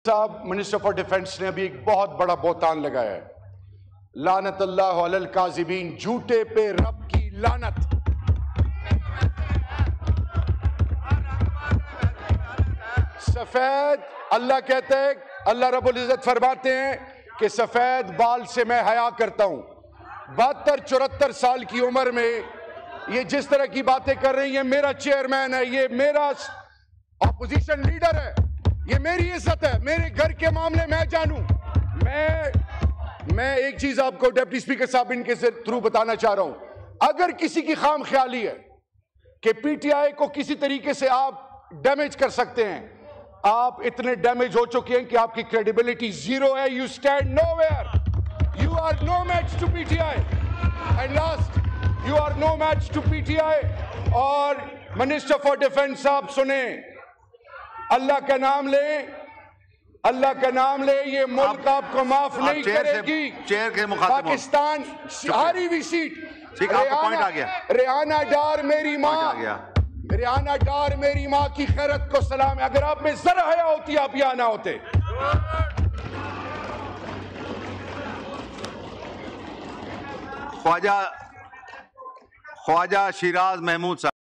صاحب minister for defence نے ابھی ایک بہت بڑا بہتان لگایا ہے. لعنت اللہ علی الکاذبین، جھوٹے پہ رب کی لعنت. سفید اللہ کہتے ہیں، اللہ رب العزت فرماتے ہیں کہ سفید بال سے میں حیا کرتا ہوں. 72-74 سال کی عمر میں یہ جس طرح کی باتیں کر رہے ہیں، یہ میرا چیئرمین ہے، یہ میرا اپوزیشن لیڈر ہے، یہ میری عزت ہے، میرے گھر کے معاملے میں جانوں. میں ایک چیز آپ کو ڈپٹی اسپیکر صاحب ان کے تھرو بتانا چاہ رہا ہوں. اگر کسی کی خام خیالی ہے کہ پی ٹی آئی کو کسی طریقے سے آپ ڈیمیج کر سکتے ہیں، آپ اتنے ڈیمیج ہو چکے ہیں کہ آپ کی کریڈیبلٹی زیرو ہے. You stand nowhere, you are no match to P T I. And last, you are no match to P T I. اور منسٹر فار ڈیفنس صاحب سنیں، اللہ کا نام لیں، اللہ کا نام لیں، یہ ملک آپ کو معاف نہیں کرے گی. چیئر کے مخاطب پاکستان ہاری ہوئی سیٹ. ریحانہ ڈار میری ماں، ریحانہ ڈار میری ماں کی خیرت کو سلام ہے. اگر آپ میں ذرا حیا ہوتی آپ یہاں نہ ہوتے. خواجہ شیراز محمود صاحب.